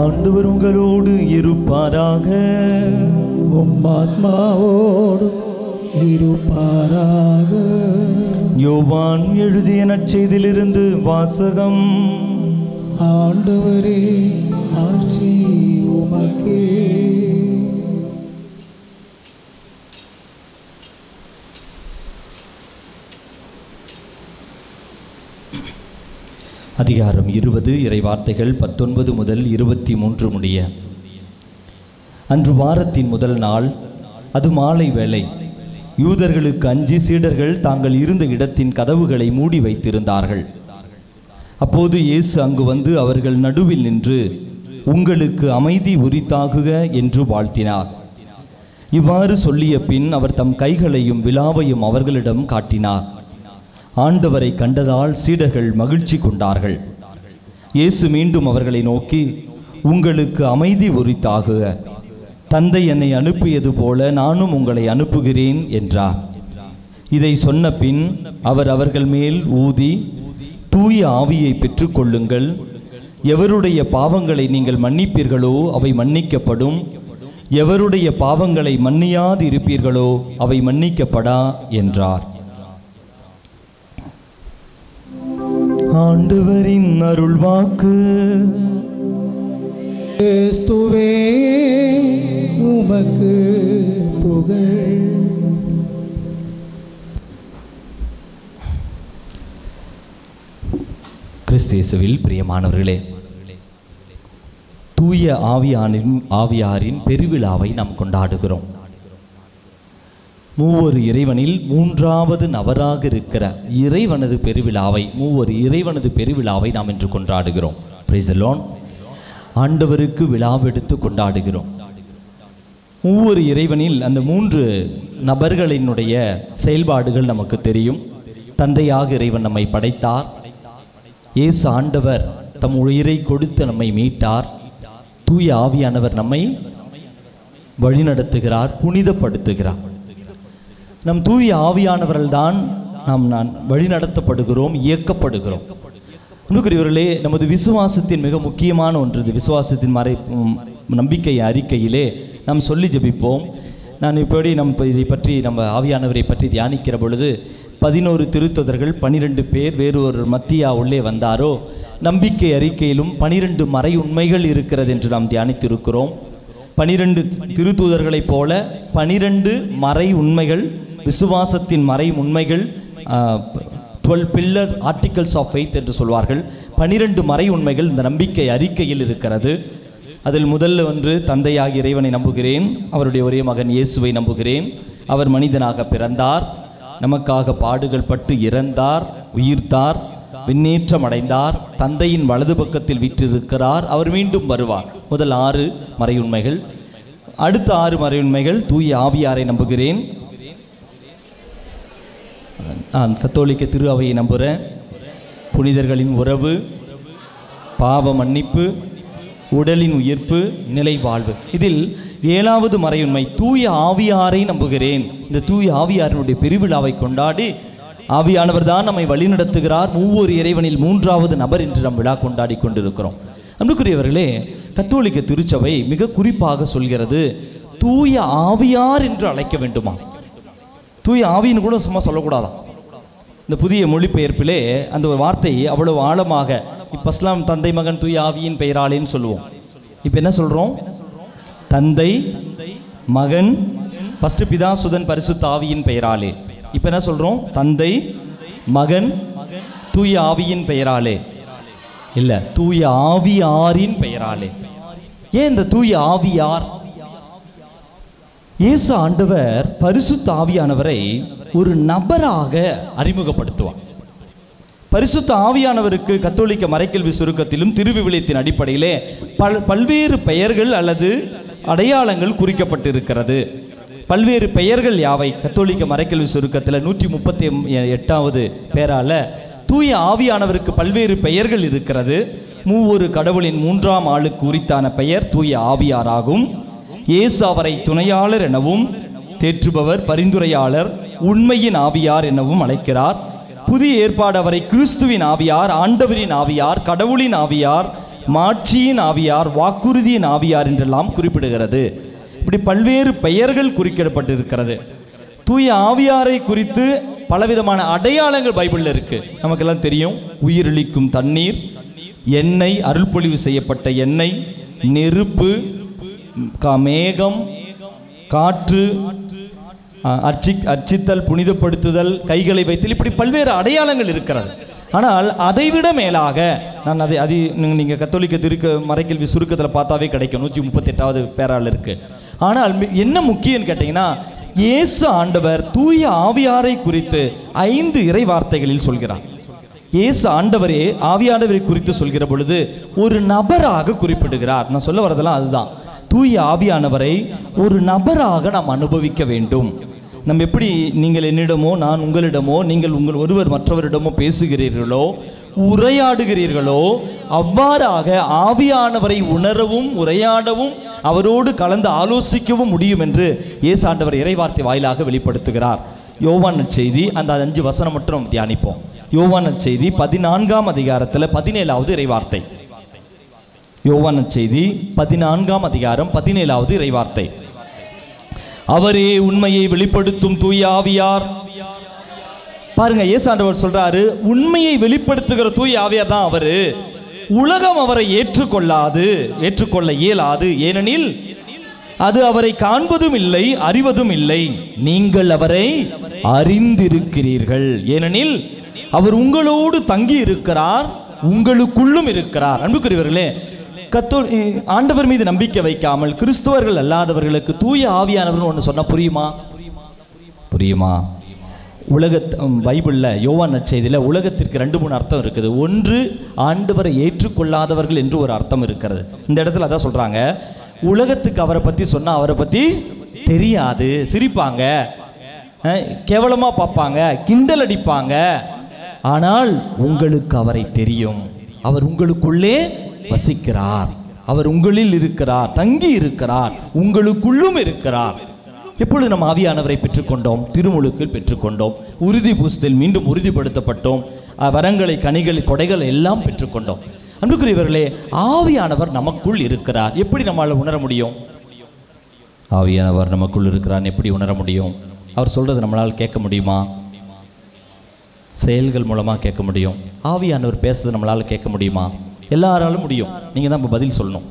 ஆண்டவர் உங்களோடு இருப்பாராக. ஆத்மாவோடு இருப்பாராக. யோவான் எழுதிய நற்செய்தியிலிருந்து வாசகம். ஆண்டவரே, ஆட்சி உமக்கே. அதிகாரம் 20, இறைவார்த்தைகள் 19 முதல் 23 முடிய. அன்று வாரத்தின் முதல் நாள், அது மாலை வேளை. யூதர்களுக்கு அஞ்சி சீடர்கள் தாங்கள் இருந்த இடத்தின் கதவுகளை மூடி வைத்திருந்தார்கள். அப்போது இயேசு அங்கு வந்து அவர்கள் நடுவில் நின்று, உங்களுக்கு அமைதி உரித்தாகுக என்று வாழ்த்தினார். இவ்வாறு சொல்லிய பின் அவர் தம் கைகளையும் விலாவையும் அவர்களிடம் காட்டினார். ஆண்டவரை கண்டதால் சீடர்கள் மகிழ்ச்சி கொண்டார்கள். இயேசு மீண்டும் அவர்களை நோக்கி, உங்களுக்கு அமைதி உரித்தாகுக. தந்தை என்னை அனுப்பியது போல நானும் உங்களை அனுப்புகிறேன் என்றார். இதை சொன்ன பின் அவர் அவர்கள் மேல் ஊதி, தூய ஆவியை பெற்றுக்கொள்ளுங்கள். எவருடைய பாவங்களை நீங்கள் மன்னிப்பீர்களோ அவை மன்னிக்கப்படும், எவருடைய பாவங்களை மன்னியாது இருப்பீர்களோ அவை மன்னிக்கப்படா என்றார். ஆண்டவரின் அருள்வாக்கு. கிறிஸ்துவே உமக்கு புகழ். கிறிஸ்தேசுவில் பிரியமானவர்களே, தூய ஆவியாரின் பெருவிழாவை நாம் கொண்டாடுகிறோம். மூவொரு இறைவனில் மூன்றாவது நபராக இருக்கிற இறைவனது பெருவிழாவை, மூவொரு இறைவனது பெருவிழாவை நாம் இன்று கொண்டாடுகிறோம். Praise the lord. ஆண்டவருக்கு விழாவெடுத்து கொண்டாடுகிறோம். மூவொரு இறைவனில் அந்த மூன்று நபர்களினுடைய செயல்பாடுகள் நமக்கு தெரியும். தந்தையாக இறைவன் நம்மை படைத்தார். இயேசு ஆண்டவர் தம் உயிரை கொடுத்து நம்மை மீட்டார். தூய ஆவியானவர் நம்மை வழிநடத்துகிறார், புனிதப்படுத்துகிறார். நம் தூய ஆவியானவர்கள் தான் நாம் வழிநடத்தப்படுகிறோம், இயக்கப்படுகிறோம். அன்புக்குரியவர்களே, நமது விசுவாசத்தின் மிக முக்கியமான ஒன்று இது. விசுவாசத்தின் நம்பிக்கை அறிக்கையிலே நாம் சொல்லி ஜெபிப்போம். நான் இப்படி இதை பற்றி நம்ம ஆவியானவரை பற்றி தியானிக்கிற பொழுது 11 திருத்துதர்கள் 12 பேர் வேறு ஒரு மத்தியா உள்ளே வந்தாரோ, நம்பிக்கை அறிக்கையிலும் 12 மறை உண்மைகள் இருக்கிறது என்று நாம் தியானித்திருக்கிறோம். 12 திருத்தூதர்களைப் போல 12 மறை உண்மைகள், விசுவாசத்தின் மறை உண்மைகள், 12 பில்லர் ஆர்டிகல்ஸ் ஆஃப் ஃபெய்த் என்று சொல்வார்கள். 12 மறை உண்மைகள் இந்த நம்பிக்கை அறிக்கையில் இருக்கிறது. அதில் முதல்ல ஒன்று, தந்தையாகிய இறைவனை நம்புகிறேன், அவருடைய ஒரே மகன் இயேசுவை நம்புகிறேன், அவர் மனிதனாக பிறந்தார், நமக்காக பாடுகள் பட்டு இறந்தார், உயிர்த்தார், விண்ணேற்றம் அடைந்தார், தந்தையின் வலது பக்கத்தில் வீற்றிருக்கிறார், அவர் மீண்டும் வருவார். முதல் 6 மறை உண்மைகள். அடுத்த 6 மறை உண்மைகள், தூய ஆவியாரை நம்புகிறேன், கத்தோலிக்க திரு அவையை நம்புகிறேன், புனிதர்களின் உறவு, பாவ மன்னிப்பு, உடலின் உயிர்ப்பு, நிலை வாழ்வு. இதில் 7வது மறையுண்மை, தூய ஆவியாரை நம்புகிறேன். இந்த தூய ஆவியாரினுடைய பெருவிழாவை கொண்டாடி, ஆவியானவர் தான் நம்மை வழிநடத்துகிறார், மூவொரு இறைவனில் 3வது நபர் என்று நாம் விழா கொண்டாடி கொண்டிருக்கிறோம். அன்புக்குரியவர்களே, கத்தோலிக்க திருச்சபை மிக குறிப்பாக சொல்கிறது, தூய ஆவியார் என்று அழைக்க வேண்டுமா? தூய ஆவின்னு கூட சும்மா சொல்லக்கூடாதான். இந்த புதிய மொழிபெயர்ப்பிலே அந்த ஒரு வார்த்தை அவ்வளவு ஆழமாக, இப்போ இஸ்லாம் தந்தை மகன் தூய ஆவியின் பெயராலேன்னு சொல்லுவோம். இப்போ என்ன சொல்கிறோம்? தந்தை மகன், ஃபஸ்ட்டு பிதா சுதன் பரிசுத்த ஆவியின் பெயராலே. இப்போ என்ன சொல்கிறோம்? தந்தை மகன் தூய ஆவியின் பெயராலே இல்லை, தூய ஆவியாரின் பெயராலே. ஏன் இந்த தூய ஆவியார்? இயேசு ஆண்டவர் பரிசுத்த ஆவியானவரை ஒரு நபராக அறிமுகப்படுத்துவார். பரிசுத்த ஆவியானவருக்கு கத்தோலிக்க மறைக்கல்வி சுருக்கத்திலும் திருவிவிலியத்தின் அடிப்படையிலே பல்வேறு பெயர்கள் அல்லது அடையாளங்கள் குறிக்கப்பட்டிருக்கிறது. பல்வேறு பெயர்கள் யாவை? கத்தோலிக்க மறைக்கல்வி சுருக்கத்தில் 138வது பேரால தூய ஆவியானவருக்கு பல்வேறு பெயர்கள் இருக்கிறது. மூவொரு கடவுளின் 3ஆம் ஆளுக்கு உரித்தான பெயர் தூய ஆவியாராகும். இயேசு அவரை துணையாளர் எனவும், தேற்றுபவர், பரிந்துரையாளர், உண்மையின் ஆவியார் எனவும் அழைக்கிறார். புதிய ஏற்பாடு அவரை கிறிஸ்துவின் ஆவியார், ஆண்டவரின் ஆவியார், கடவுளின் ஆவியார், மாட்சியின் ஆவியார், வாக்குறுதியின் ஆவியார் என்றெல்லாம் குறிப்பிடுகிறது. இப்படி பல்வேறு பெயர்கள் குறிக்கப்பட்டிருக்கிறது. தூய ஆவியாரை குறித்து பலவிதமான அடையாளங்கள் பைபிளில் இருக்கு. நமக்கெல்லாம் தெரியும். உயிரளிக்கும் தண்ணீர், எண்ணெய், அருள்பொழிவு செய்யப்பட்ட எண்ணெய், நெருப்பு, மேகம், காற்று, அர்ச்சித்தல், புனிதப்படுத்துதல், கைகளை வைத்தல், இப்படி பல்வேறு அடையாளங்கள் இருக்கிறது. ஆனால் அதைவிட மேலாக அதை நீங்கள் கத்தோலிக்க மறைக்கல்வி சுருக்கத்தில் பார்த்தாவே கிடைக்கும். 138வது பேரால் இருக்கு. ஆனால் என்ன முக்கியம்னு கேட்டிங்கன்னா, இயேசு ஆண்டவர் தூய ஆவியாரை குறித்து 5 இறை வார்த்தைகளில் சொல்கிறார். இயேசு ஆண்டவரே ஆவியானவரை குறித்து சொல்கிற பொழுது ஒரு நபராக குறிப்பிடுகிறார். நான் சொல்ல வரதெல்லாம் அதுதான். தூய ஆவியானவரை ஒரு நபராக நாம் அனுபவிக்க வேண்டும். நம்ம எப்படி நீங்கள் என்னிடமோ நான் உங்களிடமோ நீங்கள் ஒருவர் மற்றவரிடமோ பேசுகிறீர்களோ, உரையாடுகிறீர்களோ, அவ்வாறாக ஆவியானவரை உணரவும் உரையாடவும் அவரோடு கலந்து ஆலோசிக்கவும் முடியும் என்று இயேசு ஆண்டவர் இறைவார்த்தை வாயிலாக வெளிப்படுத்துகிறார். யோவான் நற்செய்தி அந்த 5 வசனம் மட்டும் தியானிப்போம். யோவான் நற்செய்தி 14ஆம் அதிகாரத்தில் 17வது இறைவார்த்தை. யோவான் நற்செய்தி 14ஆம் அதிகாரம் 17வது இறைவார்த்தை. அவரே உண்மையை வெளிப்படுத்தும் தூய ஆவியார். பாருங்க, இயேசு ஆண்டவர் சொல்றாரு, உண்மையை வெளிப்படுத்துகிற தூய ஆவியார் தான் அவரு. உலகம் அவரை ஏற்றுக்கொள்ள இயலாது. ஏனெனில் அது அவரை காண்பதும் இல்லை, அறிவதும் இல்லை. நீங்கள் அவரை அறிந்திருக்கிறீர்கள், ஏனெனில் அவர் உங்களோடு தங்கி இருக்கிறார், உங்களுக்குள்ளும் இருக்கிறார். அன்புக்குரியவர்களே, ஆண்டவர் மீது நம்பிக்கை வைக்காமல் கிறிஸ்துவர்கள் அல்லாதவர்களுக்கு தூய ஆவியானவர் ஒன்று சொன்னா புரியுமா? பைபிளில் யோவான் நற்செய்தியில் உலகத்திற்கு 2-3 அர்த்தம் இருக்குது. ஒன்று, ஆண்டவரை ஏற்றுக்கொள்ளாதவர்கள் என்று ஒரு அர்த்தம் இருக்கிறது. இந்த இடத்துல அதான் சொல்றாங்க, உலகத்துக்கு அவரை பற்றி சொன்னால் அவரை பற்றி தெரியாது, சிரிப்பாங்க, கேவலமாக பார்ப்பாங்க, கிண்டல் அடிப்பாங்க. ஆனால் உங்களுக்கு அவரை தெரியும். அவர் உங்களுக்குள்ளே வசிக்கிறார், அவர் உங்களில் இருக்கிறார், தங்கி இருக்கிறார், உங்களுக்குள்ளும் இருக்கிறார். எப்பொழுது நம்ம ஆவியானவரை பெற்றுக்கொண்டோம்? திருமுழுக்கில் பெற்றுக்கொண்டோம். உறுதி பூசத்தில் மீண்டும் உறுதிப்படுத்தப்பட்டோம். வரங்களை, கனிகள், கொடைகள் எல்லாம் பெற்றுக்கொண்டோம். அன்புக்குரியவர்களே, ஆவியானவர் நமக்குள் இருக்கிறார். எப்படி நம்மளால் உணர முடியும்? ஆவியானவர் நமக்குள் இருக்கிறார் எப்படி உணர முடியும்? அவர் சொல்றது நம்மளால் கேட்க முடியுமா? செயல்கள் மூலமாக கேட்க முடியும். ஆவியானவர் பேசுறது நம்மளால் கேட்க முடியுமா? எல்லாராலும் முடியும். நீங்கள் தான் பதில் சொல்லணும்.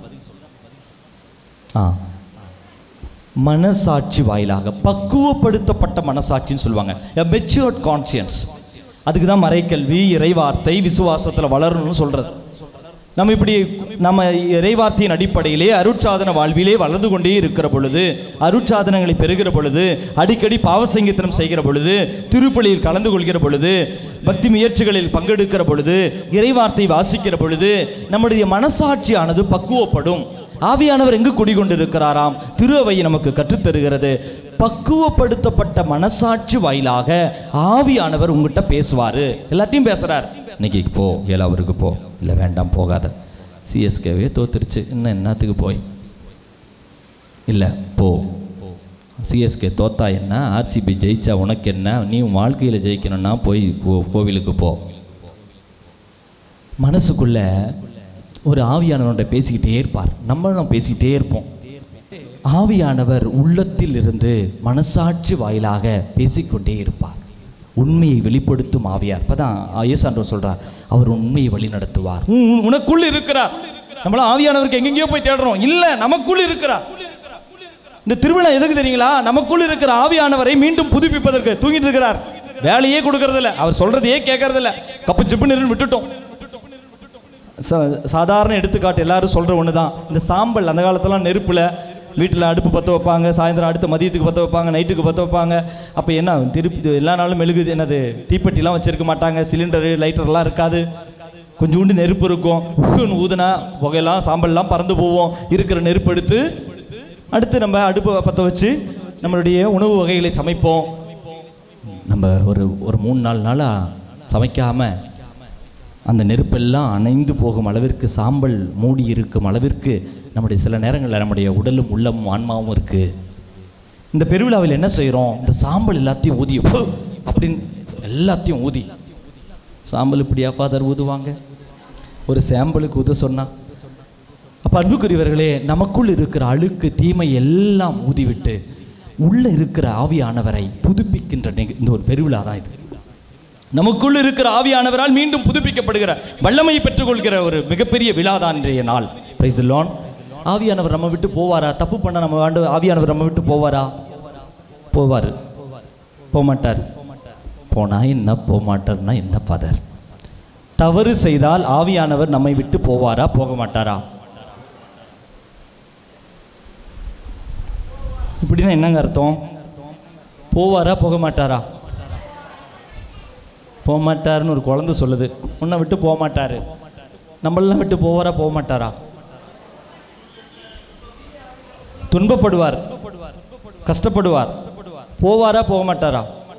மனசாட்சி வாயிலாக, பக்குவப்படுத்தப்பட்ட மனசாட்சின்னு சொல்லுவாங்க, மெச்சூர்ட் கான்சியன்ஸ். அதுக்கு தான் மறைக்கல்வி, இறைவார்த்தை, விசுவாசத்தில் வளரணும்னு சொல்கிறது. நம்ம இறைவார்த்தையின் அடிப்படையிலே அருட்சாதன வாழ்விலே வளர்ந்து கொண்டே இருக்கிற பொழுது, அருட்சாதனங்களை பெறுகிற பொழுது, அடிக்கடி பாவசங்கீர்த்தனம் செய்கிற பொழுது, திருப்பலியில் கலந்து கொள்கிற பொழுது, பக்தி முயற்சிகளில் பங்கெடுக்கிற பொழுது, இறைவார்த்தை வாசிக்கிற பொழுது நம்முடைய மனசாட்சியானது பக்குவப்படும். ஆவியானவர் எங்கு குடிகொண்டிருக்கிறாராம்? திரு அவை நமக்கு கற்றுத்தருகிறது. பக்குவப்படுத்தப்பட்ட மனசாட்சி வாயிலாக ஆவியானவர் உங்ககிட்ட பேசுவார். எல்லாத்தையும் பேசுகிறார். இன்னைக்கு போ, ஏழாவதுக்கு போ, இல்லை வேண்டாம் போகாத, சிஎஸ்கேவே தோத்துருச்சு, இன்னும் என்னத்துக்கு போய், இல்லை போ, சிஎஸ்கே தோத்தா என்ன, ஆர்சிபி ஜெயிச்சா உனக்கு என்ன, நீ வாழ்க்கையில் ஜெயிக்கணும்னா போய் கோவிலுக்கு போ. மனசுக்குள்ள ஒரு ஆவியானவர்கிட்ட பேசிக்கிட்டே இருப்பார். நம்மளும் பேசிக்கிட்டே இருப்போம். ஆவியானவர் உள்ளத்தில் இருந்து மனசாட்சி வாயிலாக பேசிக்கொண்டே இருப்பார். உண்மையை வெளிப்படுத்தும் ஆவியார். அப்பதான் இயேசு ஆண்டவர் சொல்றார், அவர் உண்மையை வழி நடத்துவார். உனக்குள் இருக்கிறார். நம்மள ஆவியானவருக்கு எங்கெங்கயோ போய் தேடுறோம், இல்ல நமக்குள் இருக்கிறார். இந்த திருவிழா எதுக்கு தெரியுங்களா? நமக்குள் இருக்கிற ஆவியானவரை மீண்டும் புதுப்பிப்பதற்கு. தூங்கிட்டு இருக்கிறார், வேலையே கொடுக்கறது இல்லை, அவர் சொல்றதையே கேட்கறது இல்லை, கப்பு சிப்பு நின்று விட்டுட்டோம். சாதாரண எடுத்துக்காட்டு எல்லாரும் சொல்ற ஒன்று தான். இந்த சாம்பல் அந்த காலத்துலாம் நெருப்புல வீட்டில் அடுப்பு பற்ற வைப்பாங்க, சாயந்தரம் அடுத்த மதியத்துக்கு பற்ற வைப்பாங்க, நைட்டுக்கு பற்ற வைப்பாங்க. அப்போ என்ன திருப்பி எல்லா நாளும் மெழுகுது, என்னது தீப்பெட்டிலாம் வச்சிருக்க மாட்டாங்க, சிலிண்டரு லைட்டர்லாம் இருக்காது, கொஞ்சோண்டு நெருப்பு இருக்கும். ஊதுனா புகையெல்லாம் சாம்பல்லாம் பறந்து போவோம். இருக்கிற நெருப்பு எடுத்து அடுத்து நம்ம அடுப்பு பற்ற வச்சு நம்மளுடைய உணவு வகைகளை சமைப்போம். நம்ம ஒரு 3-4 நாளாக சமைக்காமல் அந்த நெருப்பெல்லாம் அணைந்து போகும் அளவிற்கு, சாம்பல் மூடி இருக்கும் அளவிற்கு நம்முடைய சில நேரங்களில் நம்முடைய உடலும் உள்ளமும் ஆன்மாவும் இருக்குது. இந்த பெருவிழாவில் என்ன செய்கிறோம்? இந்த சாம்பல் எல்லாத்தையும் ஊதி அப்படின்னு எல்லாத்தையும் ஊதி, சாம்பல் இப்படியா ஃபாதர் ஊதுவாங்க? ஒரு சாம்பலுக்கு ஊத சொன்னா அப்போ அன்புக்குரியவர்களே, நமக்குள் இருக்கிற அழுக்கு தீமை எல்லாம் ஊதிவிட்டு உள்ள இருக்கிற ஆவியானவரை புதுப்பிக்கின்ற இந்த ஒரு பெருவிழா தான் இது. நமக்குள் இருக்கிற ஆவியானவரால் மீண்டும் புதுப்பிக்கப்படுகிற வல்லமையை பெற்றுக்கொள்கிற ஒரு மிகப்பெரிய விழா தான் இன்றைய நாள். Praise the lord. ஆவியானவர் நம்ம விட்டு போவாரா? தப்பு பண்ண நம்ம ஆவியானவர் நம்ம விட்டு போவாரா? போவார். போகமாட்டார். போனா என்ன, போகமாட்டார்னா என்ன ஃபாதர்? தவறு செய்தால் ஆவியானவர் நம்மை விட்டு போவாரா, போக மாட்டாரா? இப்படின்னா என்னங்க அர்த்தம்? போவாரா, போக மாட்டாரா? போக மாட்டாருன்னு ஒரு குழந்தை சொல்லுது. உன்னை விட்டு போக மாட்டாரு. நம்மளெல்லாம் விட்டு போவாரா, போக மாட்டாரா? துன்பப்படுவார், கஷ்டப்படுவார். போவாரா, போக மாட்டாரா?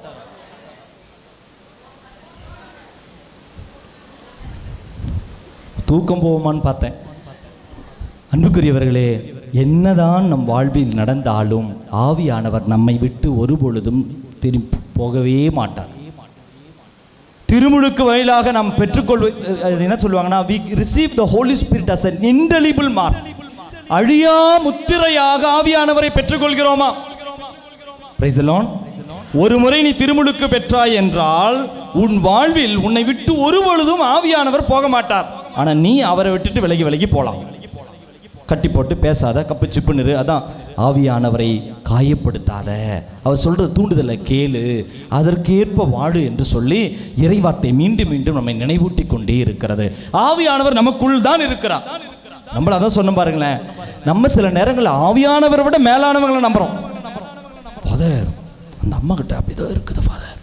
தூக்கம் போவோமான்னு பார்த்தேன். அன்புக்குரியவர்களே, என்னதான் நம் வாழ்வில் நடந்தாலும் ஆவியானவர் நம்மை விட்டு ஒருபொழுதும் திரும்பி போகவே மாட்டார். திருமுழுக்கு வழியாக நாம் பெற்றுக்கொள்வது என்ன சொல்லுவாங்கன்னா, we receive the Holy Spirit as an indelible mark. அழியா முத்திரையாக ஆவியானவரை பெற்றுக்கொள்கிறோமா? Praise the Lord. ஒரு முறை நீ திருமுழுக்கு பெற்றாய் என்றால் உன் வாழ்வில் உன்னை விட்டு ஒருபொழுதும் ஆவியானவர் போக மாட்டார். ஆனால் நீ அவரை விட்டுட்டு விலகி போகலாம். கட்டி போட்டு பேசாத, கப்பு சிப்பு நிறு. அதான் ஆவியானவரை காயப்படுத்தாத, அவர் சொல்கிற தூண்டுதலை கேளு, அதற்கேற்ப வாழு என்று சொல்லி இறைவார்த்தை மீண்டும் மீண்டும் நம்மை நினைவூட்டி கொண்டே இருக்கிறது. ஆவியானவர் நமக்குள் தான் இருக்கிறார். நம்மள அதான் சொன்ன பாருங்களேன், நம்ம சில நேரங்களில் ஆவியானவரை விட மேலானவங்களை நம்புகிறோம். ஃபாதர், அந்த அம்மா கிட்ட அப்படிதான் இருக்குது ஃபாதர்,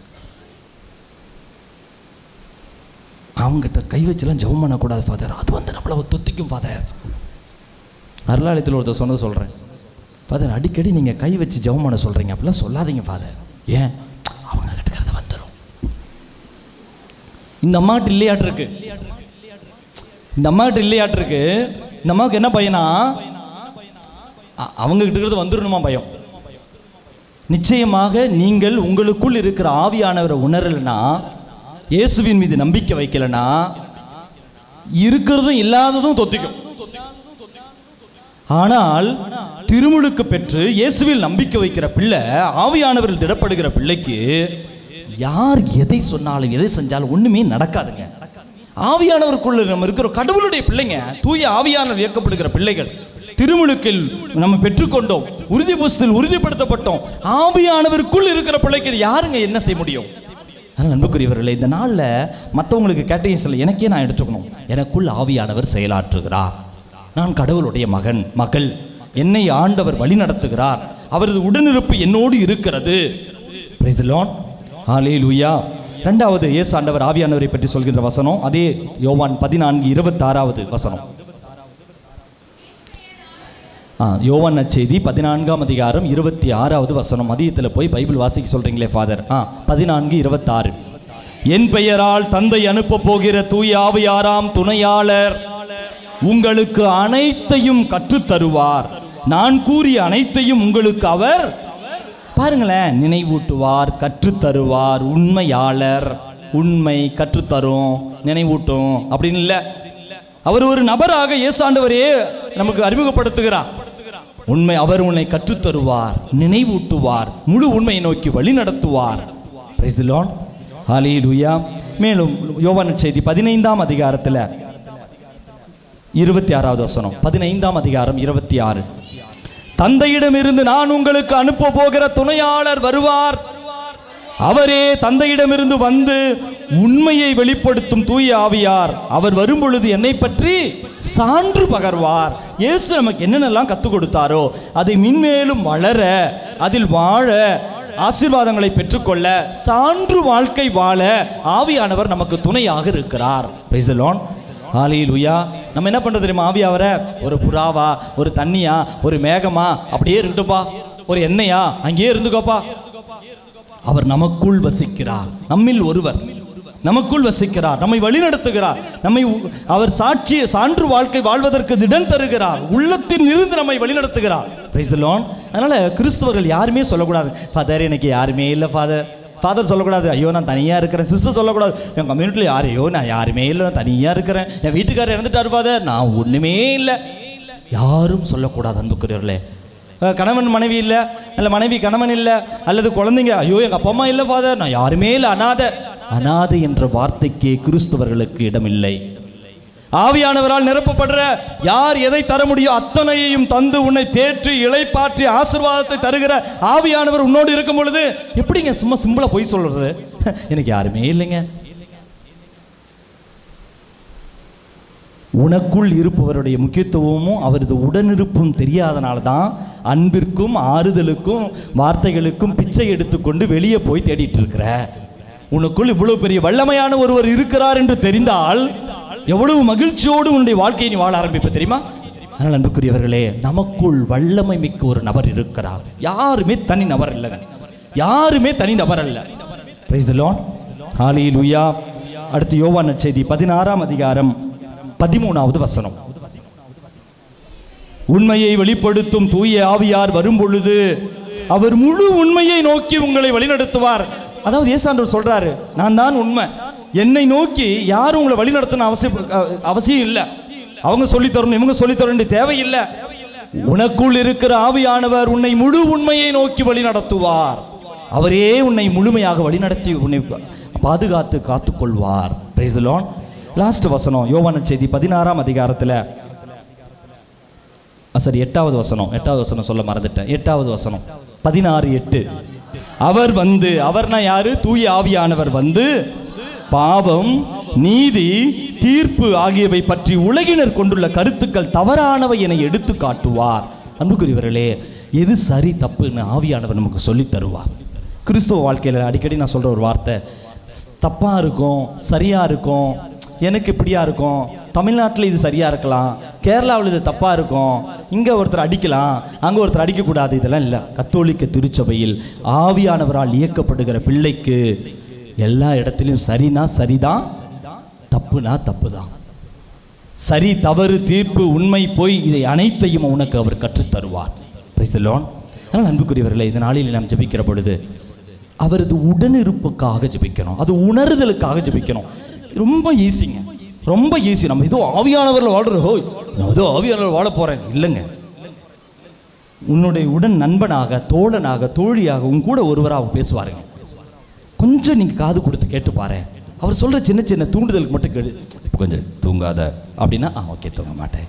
அவங்ககிட்ட கை வச்சுலாம் ஜெபம் பண்ணக்கூடாது ஃபாதர், அது வந்து நம்மளை தொத்திக்கும் ஃபாதர். அருளாலயத்தில் ஒருத்தர் சொன்னது சொல்கிறேன், ஃபாதர் அடிக்கடி நீங்கள் கை வச்சு ஜெபம் பண்ண சொல்கிறீங்க, அப்படிலாம் சொல்லாதீங்க ஃபாதர். ஏன்? அவங்க கிட்டக்கிறது வந்துடும். இந்த அம்மாக்கிட்ட இல்லையாட்டிருக்கு, இந்த அம்மாக்கிட்ட இல்லையாட்டிருக்கு. இந்த அம்மாவுக்கு என்ன பயனா? அவங்க கிட்ட இருக்கிறது வந்துடணுமா பயம். நிச்சயமாக நீங்கள் உங்களுக்குள் இருக்கிற ஆவியானவரை உணரலைன்னா, இயேசுவின் மீது நம்பிக்கை வைக்கலைன்னா, இருக்கிறதும் இல்லாததும் தொத்திக்கும். ஆனால் திருமுழுக்கு பெற்று இயேசுவில் நம்பிக்கை வைக்கிற பிள்ளை, ஆவியானவரில் திடப்படுகிற பிள்ளைக்கு யார் எதை சொன்னாலும் எதை செஞ்சாலும் ஒண்ணுமே நடக்காதுங்க. ஆவியானவருக்குள்ள நம்ம இருக்கிற கடவுளுடைய பிள்ளைங்க, தூய ஆவியானவர் இயக்கப்படுகிற பிள்ளைகள். திருமுழுக்கில் நம்ம பெற்றுக்கொண்டோம், உறுதி புஸ்தத்தில் உறுதிப்படுத்தப்பட்டோம். ஆவியானவருக்குள் இருக்கிற பிள்ளைக்கு யாருங்க என்ன செய்ய முடியும்? அதனால் அன்புக்குரியவர்களே, இந்த நாளில் மற்றவங்களுக்கு கேட்டீங்க சொல்ல, எனக்கே நான் எடுத்துக்கணும். எனக்குள் ஆவியானவர் செயலாற்றுகிறார், நான் கடவுளுடைய மகன் மகள், என்னை ஆண்டவர் வழி நடத்துகிறார், அவரது உடனிருப்பு என்னோடு இருக்கிறது. Praise the lord. ஹல்லேலூயா. இரண்டாவது இயேசு ஆண்டவர் ஆவியானவரை பற்றி சொல்கின்ற வசனம், அதே யோவான் 14:26 வசனம். யோவான் நற்செய்தி 14ஆம் அதிகாரம் 26வது வசனம். மதியத்தில் போய் பைபிள் வாசிக்க சொல்றீங்களே ஃபாதர். 14:26. என் பெயரால் தந்தை அனுப்ப போகிற தூய ஆவியாராம் துணையாளர் உங்களுக்கு அனைத்தையும் கற்றுத்தருவார், நான் கூறிய அனைத்தையும் உங்களுக்கு அவர் பாருங்களேன் நினைவூட்டுவார், கற்றுத்தருவார். உண்மையாளர், உண்மை கற்றுத்தரும், நினைவூட்டும் அப்படின்னு இல்லை. அவர் ஒரு நபராக இயேசாண்டவரே நமக்கு அறிமுகப்படுத்துகிறார். உண்மை, அவர் உன்னை கற்றுத்தருவார், நினைவூட்டுவார், முழு உண்மையை நோக்கி வழி நடத்துவார். Praise the lord. ஹல்லேலூயா. மேலும் யோவான் நற்செய்தி 15ஆம் அதிகாரத்தில் 26வது வசனம். 15ஆம் அதிகாரம் 26. தந்தையிடமிருந்து நான் உங்களுக்கு அனுப்ப போகிற துணையாளர் வருவார், அவரே தந்தையிடமிருந்து வந்து உண்மையை வெளிப்படுத்தும் தூய ஆவியார். அவர் வரும்பொழுது என்னை பற்றி சான்று பகர்வார். இயேசு நமக்கு என்னென்னலாம் கற்றுக் கொடுத்தாரோ அதை மின்மேலும் வளர, அதில் வாழ, ஆசீர்வாதங்களை பெற்றுக்கொள்ள, சான்று வாழ்க்கை வாழ ஆவியானவர் நமக்கு துணையாக இருக்கிறார். Praise the lord. ஹல்லேலூயா. நம்ம என்ன பண்ணுறது தெரியுமா? ஆவியாவரை ஒரு புறாவா, ஒரு தண்ணியா, ஒரு மேகமா அப்படியே இருக்கட்டும்பா, ஒரு எண்ணெயா அங்கேயே இருந்துக்கோப்பா. அவர் நமக்குள் வசிக்கிறார், நம்மில் ஒருவர் நமக்குள் வசிக்கிறார், நம்மை வழிநடத்துகிறார், நம்மை அவர் சான்று வாழ்க்கை வாழ்வதற்கு திடன் தருகிறார், உள்ளத்தில் இருந்து நம்மை வழிநடத்துகிறார். Price the Lord. அதனால கிறிஸ்தவர்கள் யாருமே சொல்லக்கூடாது, ஃபாதர் எனக்கு யாருமே இல்லை ஃபாதர். ஃபாதர் சொல்லக்கூடாது, ஐயோ நான் தனியாக இருக்கிறேன். சிஸ்டர் சொல்லக்கூடாது, என் கம்யூனிட்டியில் யாரையோ நான் யாருமே இல்லை, நான் தனியாக இருக்கிறேன். என் வீட்டுக்காரர் இறந்துட்டார் ஃபாதர், நான் ஒன்றுமே இல்லை. யாரும் சொல்லக்கூடாது. அன்புக்குரியவர்களே, கணவன் மனைவி இல்லை, இல்லை மனைவி கணவன் இல்லை, அல்லது குழந்தைங்க ஐயோ எங்கள் அப்பா அம்மா இல்லை ஃபாதர், நான் யாருமே இல்லை, அனாதை என்ற வார்த்தைக்கே கிறிஸ்தவர்களுக்கு இடமில்லை. ஆவியானவரால் நிரப்பப்படுற யார் எதை தர முடியும் அத்தனையையும் தந்து உன்னை தேற்றி இளைப்பாற்றி ஆசீர்வாதத்தை தருகிற ஆவியானவர் உன்னோடு இருக்கும் பொழுது எப்படிங்க சும்மா சிம்பிளா போய் சொல்றது? எனக்கு யாருமே இல்லைங்க. உனக்குள் இருப்பவருடைய முக்கியத்துவமும் அவரது உடனிருப்பும் தெரியாதனால தான் அன்பிற்கும் ஆறுதலுக்கும் வார்த்தைகளுக்கும் பிச்சை எடுத்துக்கொண்டு வெளியே போய் தேடிட்டு இருக்கிற. உனக்குள் இவ்வளவு பெரிய வல்லமையான ஒருவர் இருக்கிறார் என்று தெரிந்தால் எவ்வளவு மகிழ்ச்சியோடு உன்னுடைய வாழ்க்கையை நீ வாழ ஆரம்பிப்ப தெரியுமா? அதனால் அன்புக்குரியவர்களே, நமக்குள் வல்லமை மிக்க ஒரு நபர் இருக்கிறார். யாருமே தனி நபர் இல்லைங்க, யாருமே தனி நபர் அல்ல. Praise the lord, hallelujah. அடுத்து யோவான் நற்செய்தி 16ஆம் அதிகாரம் 13வது வசனம். உண்மையை வெளிப்படுத்தும் தூய ஆவியார் வரும் பொழுது அவர் முழு உண்மையை நோக்கி உங்களை வழிநடத்துவார். அதாவது இயேசுவானவர் சொல்றாரு, நான் தான் உண்மை, என்னை நோக்கி யாரும் உங்களை வழிநடத்தணும் அவசியம் இல்லை. அவங்க சொல்லித்தரணும் இவங்க சொல்லித்தரணும் தேவையில்லை. உனக்குள் இருக்கிற ஆவியானவர் உன்னை முழு உண்மையை நோக்கி வழி நடத்துவார். அவரே உன்னை முழுமையாக வழிநடத்தி உன்னை பாதுகாத்து காத்துக்கொள்வார். Praise the lord. லாஸ்ட் வசனம் யோவான் நற்செய்தி 16ஆம் அதிகாரத்தில் 8வது வசனம் சொல்ல மறந்துட்டேன். 8வது வசனம் 16:8. அவர் வந்து, அவர்னா யாரு? தூய ஆவியானவர் வந்து பாவம், நீதி, தீர்ப்பு ஆகியவை பற்றி உலகினர் கொண்டுள்ள கருத்துக்கள் தவறானவை என எடுத்து காட்டுவார். அன்புக்குரியவர்களே, எது சரி தப்புன்னு ஆவியானவர் நமக்கு சொல்லி தருவார். கிறிஸ்துவ வாழ்க்கையில் அடிக்கடி நான் சொல்ற ஒரு வார்த்தை, தப்பா இருக்கும், சரியா இருக்கும், எனக்கு இப்படியா இருக்கும், தமிழ்நாட்டில் இது சரியா இருக்கலாம், கேரளாவில் இது தப்பா இருக்கும், இங்கே ஒருத்தர் அடிக்கலாம், அங்கே ஒருத்தர் அடிக்கக்கூடாது, இதெல்லாம் இல்லை. கத்தோலிக்க திருச்சபையில் ஆவியானவரால் இயக்கப்படுகிற பிள்ளைக்கு எல்லா இடத்துலையும் சரினா சரிதான், தப்புனா தப்பு தான். சரி தவறு தீர்ப்பு உண்மை பொய் இதை அனைத்தையும் உனக்கு அவர் கற்றுத்தருவார். Price the Lord. அதனால் அன்புக்குரியவர்களே, இந்த நாளில் நாம் ஜெபிக்கிற பொழுது அவரது உடனிருப்புக்காக ஜெபிக்கணும், அது உணர்தலுக்காக ஜெபிக்கணும். ரொம்ப ஈஸிங்க, ரொம்ப ஈஸி. நம்ம ஏதோ ஆவியானவரில் வாழ்றோம், ஹோய் நான் ஏதோ ஆவியானவர் வாழ போறேன் இல்லைங்க. உன்னுடைய உடன் நண்பனாக, தோழனாக, தோழியாக, உன் கூட ஒருவராக பேசுவாருங்க. கொஞ்சம் நீங்கள் காது கொடுத்து கேட்டு பாரு. அவர் சொல்கிற சின்ன சின்ன தூண்டுதலுக்கு மட்டும் கேடு. இப்போ கொஞ்சம் தூங்காத அப்படின்னா ஓகே தூங்க மாட்டேன்,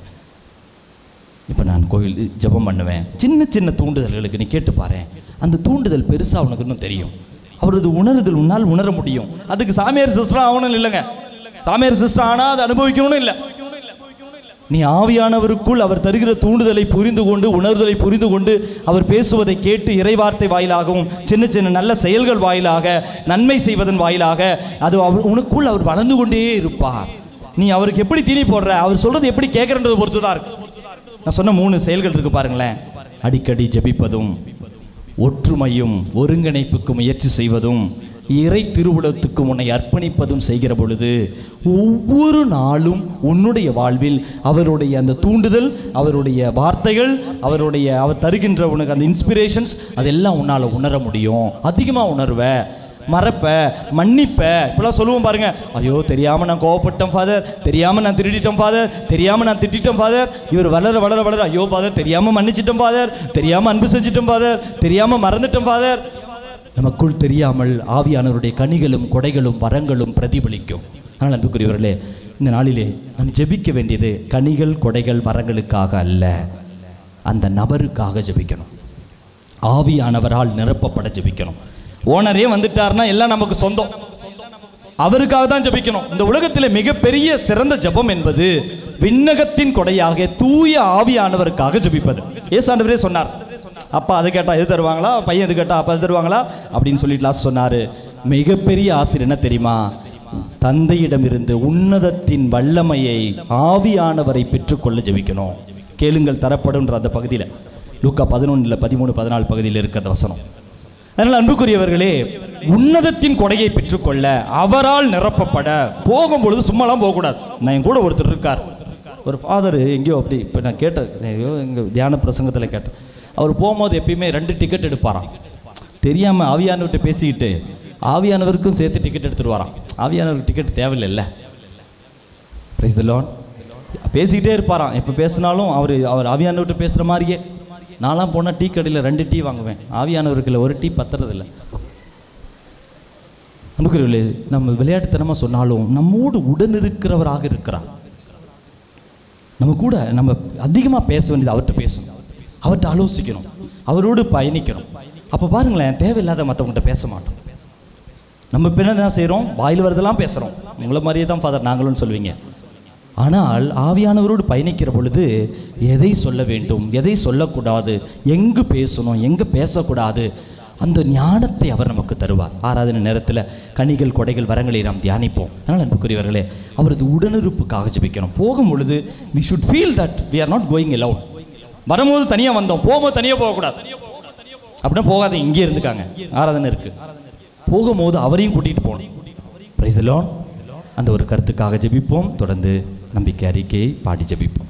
இப்போ நான் கோவில் ஜெபம் பண்ணுவேன். சின்ன சின்ன தூண்டுதல்களுக்கு நீ கேட்டு பாரு. அந்த தூண்டுதல் பெருசாக உனக்கு இன்னும் தெரியும். அவரது உணர்தல் உன்னால் உணர முடியும். அதுக்கு சாமியார் சிஸ்டர் ஆகணும் இல்லைங்க, சாமியார் சிஸ்டர் ஆனால் அதை அனுபவிக்கணும்னு இல்லை. நீ ஆவியானவருக்குள் அவர் தருகிற தூண்டுதலை புரிந்து கொண்டு, உணர்தலை புரிந்து கொண்டு, அவர் பேசுவதை கேட்டு இறைவார்த்தை வாயிலாகவும் சின்ன சின்ன நல்ல செயல்கள் வாயிலாக, நன்மை செய்வதன் வாயிலாக அது உனக்குள் அவர் வளர்ந்து கொண்டே இருப்பார். நீ அவருக்கு எப்படி தீனி போடுற, அவர் சொல்றது எப்படி கேட்கறன்றதை பொறுத்து தான் இருக்கு. நான் சொன்ன 3 செயல்கள் இருக்கு பாருங்களேன். அடிக்கடி ஜெபிப்பதும், ஒற்றுமையும் ஒருங்கிணைப்புக்கு முயற்சி செய்வதும், இறை திருவுளத்துக்கு உன்னை அர்ப்பணிப்பதும் செய்கிற பொழுது ஒவ்வொரு நாளும் உன்னுடைய வாழ்வில் அவருடைய அந்த தூண்டுதல், அவருடைய வார்த்தைகள், அவர் தருகின்ற உனக்கு அந்த இன்ஸ்பிரேஷன்ஸ் அதெல்லாம் உன்னால் உணர முடியும். அதிகமாக உணர்வ, மறப்ப, மன்னிப்ப. இப்பெல்லாம் சொல்லுவோம் பாருங்க, ஐயோ தெரியாமல் நான் கோவப்பட்டேன் ஃபாதர், தெரியாமல் நான் திருடிட்டேன் ஃபாதர், தெரியாமல் நான் திட்டிட்டேன் ஃபாதர். இவர் வளர வளர வளர ஐயோ ஃபாதர் தெரியாமல் மன்னிச்சிட்டேன் ஃபாதர், தெரியாமல் அன்பு செஞ்சிட்டேன் ஃபாதர், தெரியாமல் மறந்துட்டேன் ஃபாதர். நமக்குள் தெரியாமல் ஆவியானவருடைய கனிகளும் கொடைகளும் வரங்களும் பிரதிபலிக்கும். ஆனால் அன்புக்குரியவர்களே, இந்த நாளிலே நாம் ஜெபிக்க வேண்டியது கனிகள் கொடைகள் வரங்களுக்காக அல்ல, அந்த நபருக்காக ஜெபிக்கணும். ஆவியானவரால் நிரப்பப்பட ஜெபிக்கணும். ஓனரே வந்துட்டார்னா எல்லாம் நமக்கு சொந்தம், அவருக்காக தான் ஜெபிக்கணும். இந்த உலகத்தில் மிகப்பெரிய சிறந்த ஜெபம் என்பது விண்ணகத்தின் கொடையாக தூய ஆவியானவருக்காக ஜெபிப்பது. இயேசுவே சொன்னார், அப்பா அது கேட்டால் எது தருவாங்களா, பையன் எது கேட்டால் அப்பா எது தருவாங்களா அப்படின்னு சொல்லிட்டு லாஸ்ட் சொன்னார். மிகப்பெரிய ஆசிரியர் என்ன தெரியுமா? தந்தையிடமிருந்து உன்னதத்தின் வல்லமையை ஆவியானவரை பெற்றுக்கொள்ள ஜெபிக்கணும். கேளுங்கள் தரப்படும்ன்ற அந்த பகுதியில் லூக்கா 11, 13, 14 பகுதியில் இருக்க அந்த வசனம். அதனால் அன்புக்குரியவர்களே, உன்னதத்தின் கொடையை பெற்றுக்கொள்ள, அவரால் நிரப்பப்பட போகும்பொழுது சும்மாலாம் போகக்கூடாது. நான் என் கூட ஒருத்தர் இருக்கார், ஒரு ஃபாதர் எங்கேயோ அப்படி, இப்போ நான் கேட்டேன், எங்கள் தியான பிரசங்கத்தில் கேட்டேன். அவர் போகும்போது எப்பயுமே 2 டிக்கெட் எடுப்பாராம். தெரியாமல் ஆவியானவர்கிட்ட பேசிக்கிட்டு ஆவியானவருக்கும் சேர்த்து டிக்கெட் எடுத்துகிட்டு வரான். ஆவியானவருக்கு டிக்கெட் தேவையில்லை. Praise the lord. பேசிக்கிட்டே இருப்பாராம். எப்போ பேசினாலும் அவர் ஆவியானவர்கிட்ட பேசுகிற மாதிரியே. நான்லாம் போனால் டீ கடையில் 2 டீ வாங்குவேன். ஆவியானவருக்குள்ள ஒரு டீ பத்துறதில்லை. நமக்கு நம்ம விளையாட்டுத்தனமாக சொன்னாலும் நம்மோடு உடன் இருக்கிறவராக இருக்கிறார். நம்ம கூட நம்ம அதிகமாக பேச வேண்டியது அவர்கிட்ட பேசணும், அவர்கிட்ட ஆலோசிக்கணும், அவரோடு பயணிக்கணும். அப்போ பாருங்களேன், தேவையில்லாத மற்றவங்கள்ட்ட பேச மாட்டோம். நம்ம இப்போ என்ன செய்கிறோம்? வாயில் வரதெல்லாம் பேசுகிறோம். உங்களை மாதிரியே தான் ஃபாதர் நாங்களும் சொல்லுவீங்க. ஆனால் ஆவியானவரோடு பயணிக்கிற பொழுது எதை சொல்ல வேண்டும், எதை சொல்லக்கூடாது, எங்கு பேசணும், எங்கே பேசக்கூடாது, அந்த ஞானத்தை அவர் நமக்கு தருவார். ஆராதனை நேரத்தில் கனிகள், கொடைகள், வரங்களை நாம் தியானிப்போம். அதனால் அன்புக்குரியவர்களே, அவரது உடனிருப்புக்காக ஜெபிக்கணும். போகும் பொழுது we should feel that we are not going alone. வரும்போது தனியாக வந்தோம், போகும்போது தனியாக போகக்கூடாது. அப்படின்னா போகாத, இங்கே இருந்துக்காங்க, ஆராதனை இருக்குது. போகும்போது அவரையும் கூட்டிகிட்டு போகணும். Praise the lord. அந்த ஒரு கருத்துக்காக ஜெபிப்போம். தொடர்ந்து நம்பிக்கை அறிக்கையை பாடி ஜெபிப்போம்.